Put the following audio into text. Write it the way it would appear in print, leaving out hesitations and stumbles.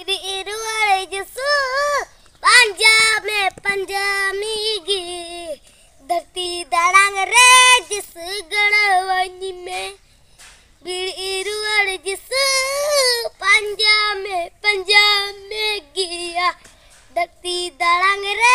इरु वाले जसू पंजाब में पंजामी गी धरती दाड़ांग रे जिस गड़वानी में इरु वाले जसू पंजाब में गया धरती दाड़ांग रे